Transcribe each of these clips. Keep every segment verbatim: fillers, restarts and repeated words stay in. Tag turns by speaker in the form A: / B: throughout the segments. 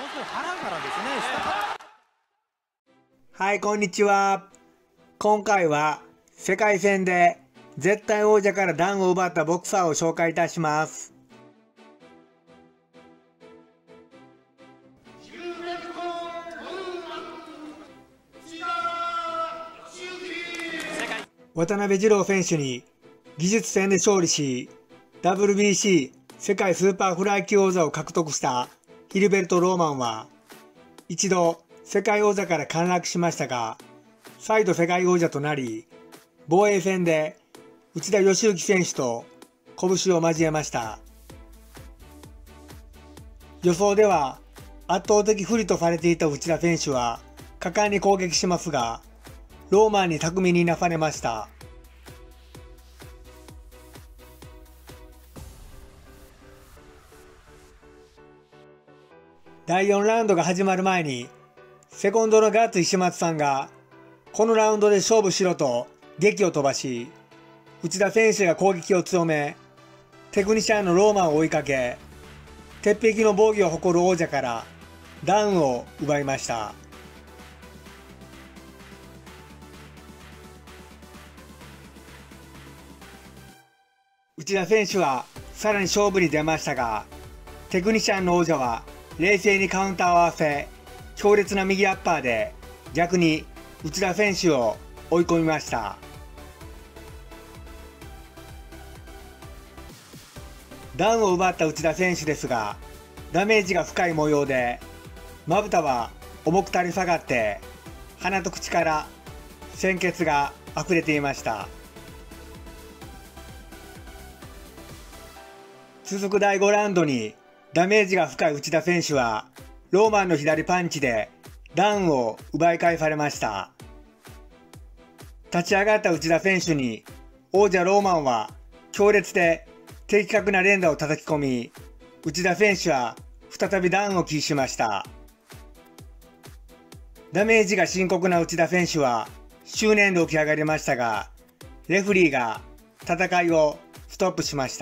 A: 腹からですね、下から。
B: はい、こんにちは。今回は世界戦で絶対王者からダウンを奪ったボクサーを紹介いたします。渡辺二郎選手に技術戦で勝利し、ダブリュービーシー 世界スーパーフライ級王座を獲得したヒルベルト・ローマンは、一度世界王座から陥落しましたが、再度世界王者となり、防衛戦で内田義行選手と拳を交えました。予想では圧倒的不利とされていた内田選手は果敢に攻撃しますが、ローマンに巧みにいなされました。だいよんラウンドが始まる前に、セコンドのガッツ石松さんが、このラウンドで勝負しろと檄を飛ばし、内田選手が攻撃を強め、テクニシャンのローマンを追いかけ、鉄壁の防御を誇る王者からダウンを奪いました。内田選手はさらに勝負に出ましたが、テクニシャンの王者は冷静にカウンターを合わせ、強烈な右アッパーで逆に内田選手を追い込みました。ダウンを奪った内田選手ですが、ダメージが深い模様で、まぶたは重く垂れ下がって、鼻と口から鮮血が溢れていました。続くだいごラウンドにダメージが深い内田選手は、ローマンの左パンチでダウンを奪い返されました。立ち上がった内田選手に、王者ローマンは強烈で的確な連打を叩き込み、内田選手は再びダウンを喫しました。ダメージが深刻な内田選手は執念で起き上がりましたが、レフリーが戦いをストップしました。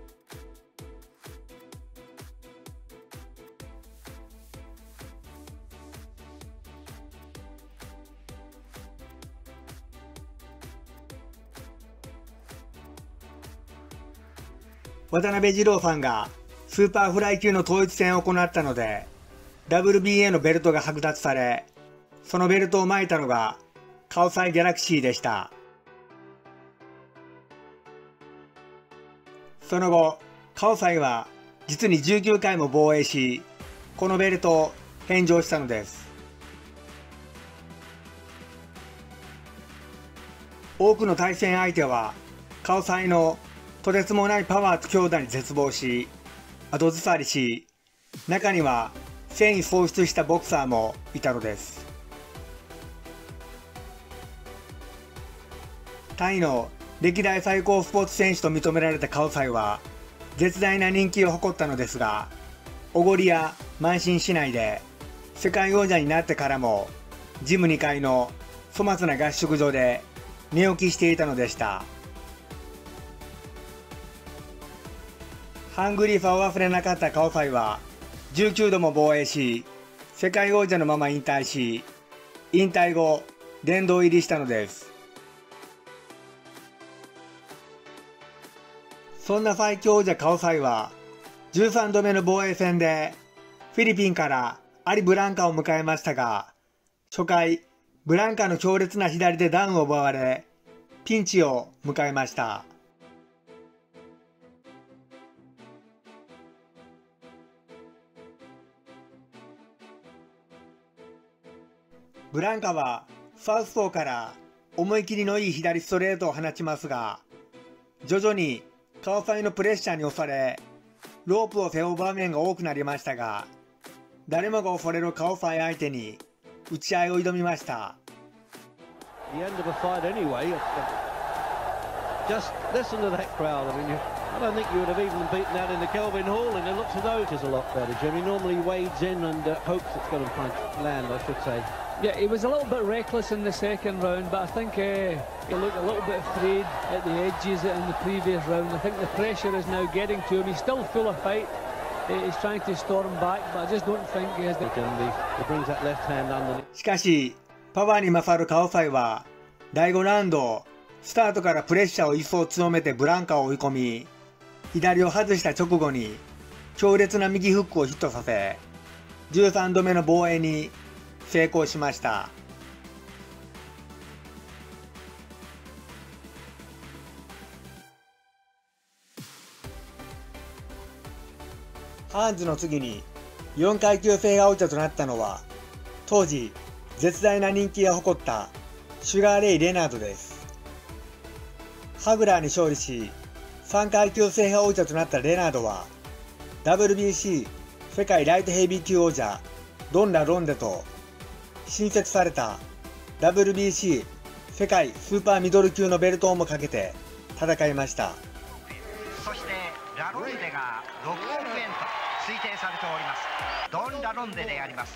B: 渡辺二郎さんがスーパーフライ級の統一戦を行ったので、ダブリュービーエー のベルトが剥奪され、そのベルトを巻いたのがカオサイギャラクシーでした。その後、カオサイは実にじゅうきゅうかいも防衛し、このベルトを返上したのです。多くの対戦相手は、カオサイのとてつもないパワーと強打に絶望し、後ずさりし、中には戦意喪失したボクサーもいたのです。タイの歴代最高スポーツ選手と認められたカオサイは、絶大な人気を誇ったのですが、おごりや慢心しないで、世界王者になってからも、ジムにかいの粗末な合宿所で寝起きしていたのでした。ハングリーさを忘れなかったカオサイはじゅうきゅうども防衛し、世界王者のまま引退し、引退後殿堂入りしたのです。そんな最強王者カオサイはじゅうさんどめの防衛戦でフィリピンからアリ・ブランカを迎えましたが、初回ブランカの強烈な左でダウンを奪われ、ピンチを迎えました。ブランカはサウスポーから思い切りのいい左ストレートを放ちますが、徐々にカオサイのプレッシャーに押され、ロープを背負う場面が多くなりましたが、誰もが恐れるカオサイ相手に打ち合いを挑みました。
C: The end of a fight anyway. Just listen to that crowd. I mean, I don't think you would have even beaten that in the Kelvin Hall, and it looks as though it is a lot better. Jimmy normally wades in and uh, hopes it's going to punch land, I should say.
D: Yeah, he was a little bit reckless in the second round, but I think uh, he looked a little bit frayed at the edges in the previous round. I think the pressure is now getting to him. He's still full of fight, He's trying to storm back, but I just don't think he has the...
C: He brings that left hand underneath.
B: しかし、パワーに勝るカオファイは、だいごラウンド、スタートからプレッシャーを一層強めてブランカを追い込み、左を外した直後に、強烈な右フックをヒットさせ、じゅうさんどめの防衛に成功しました。ハーンズの次によんかい級制覇王者となったのは、当時絶大な人気を誇ったシュガーレイ・レナードです。ハグラーに勝利しさんかい級制覇王者となったレナードは ダブリュービーシー 世界ライトヘビー級王者ドン・ラロンデと新設された ダブリュービーシー 世界スーパーミドル級のベルトをもかけて戦いました。
A: そしてラロンデがろくおくえんと推定されております。ドン・ラロンデであります。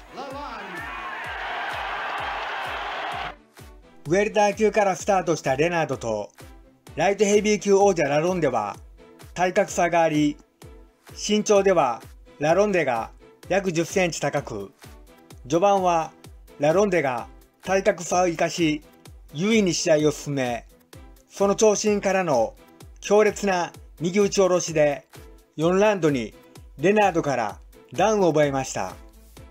B: ウェルター級からスタートしたレナードとライトヘビー級王者ラロンデは体格差があり、身長ではラロンデが約じゅっセンチ高く、序盤はラロンデが体格差を生かし優位に試合を進め、その長身からの強烈な右打ち下ろしでよんラウンドにレナードからダウンを奪いました。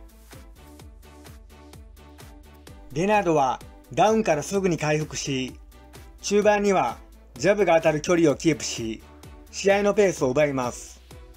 B: レナードはダウンからすぐに回復し、中盤にはジャブが当たる距離をキープし、試合のペースを奪います。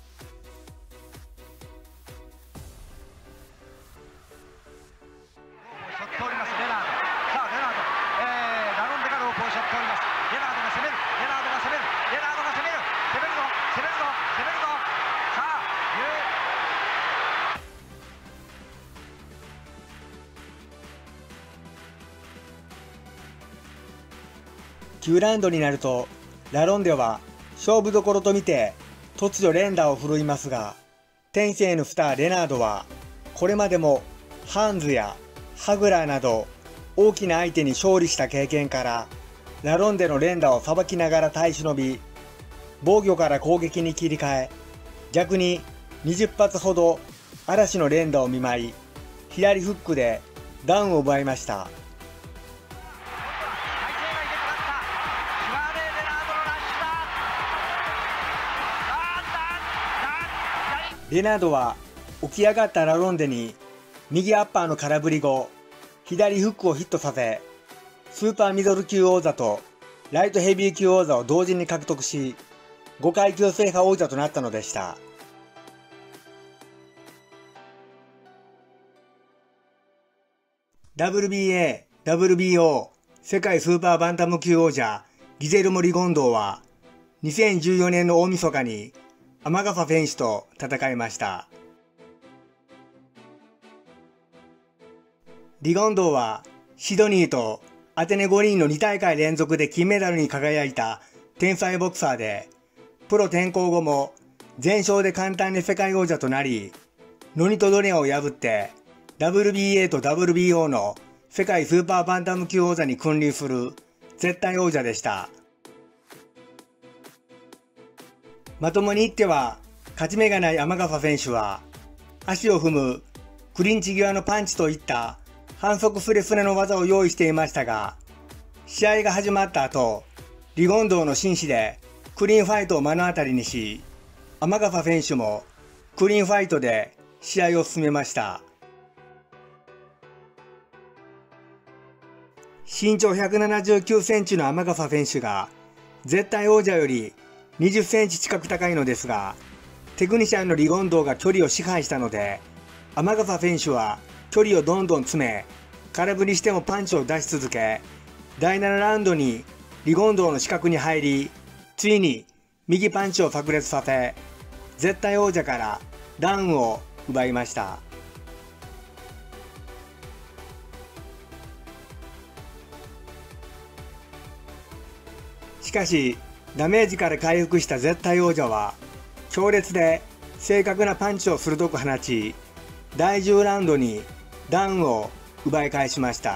B: きゅうラウンドになるとラロンデは勝負どころと見て突如連打を振るいますが、天性のスターレナードはこれまでもハンズやハグラーなど大きな相手に勝利した経験からラロンデの連打をさばきながら耐え忍び、防御から攻撃に切り替え、逆ににじゅっぱつほど嵐の連打を見舞い、左フックでダウンを奪いました。レナードは起き上がったラロンデに右アッパーの空振り後、左フックをヒットさせ、スーパーミドル級王座とライトヘビー級王座を同時に獲得し、ごかい級制覇王者となったのでした。ダブリュービーエー、ダブリュービーオー 世界スーパーバンタム級王者ギゼルモ・リゴンドーはにせんじゅうよねんの大晦日にアマガファ選手と戦いました。リゴンドーはシドニーとアテネ五輪のに大会連続で金メダルに輝いた天才ボクサーで、プロ転向後も全勝で簡単に世界王者となり、ノニト・ドネアを破って ダブリュービーエー と ダブリュービーオー の世界スーパーバンタム級王座に君臨する絶対王者でした。まともに言っては勝ち目がないアマガファ選手は、足を踏むクリンチ際のパンチといった反則スレスレの技を用意していましたが、試合が始まった後、リゴンドーの紳士でクリーンファイトを目の当たりにし、アマガファ選手もクリーンファイトで試合を進めました。身長ひゃくななじゅうきゅうセンチのアマガファ選手が絶対王者よりにじゅっセンチ近く高いのですが、テクニシャンのリゴンドーが距離を支配したので、アマガファ選手は距離をどんどん詰め、空振りしてもパンチを出し続け、だいななラウンドにリゴンドーの死角に入り、ついに右パンチを炸裂させ、絶対王者からダウンを奪いました。しかし、ダメージから回復した絶対王者は強烈で正確なパンチを鋭く放ち、だいじゅうラウンドにダウンを奪い返しました。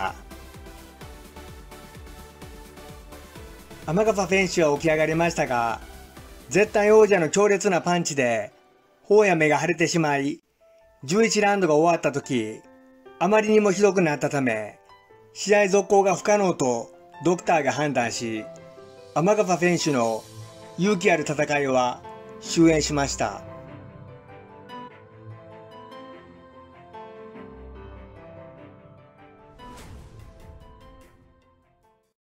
B: アマガファ選手は起き上がりましたが、絶対王者の強烈なパンチで頬や目が腫れてしまい、じゅういちラウンドが終わった時、あまりにもひどくなったため、試合続行が不可能とドクターが判断し、天笠選手の勇気ある戦いは終焉しました。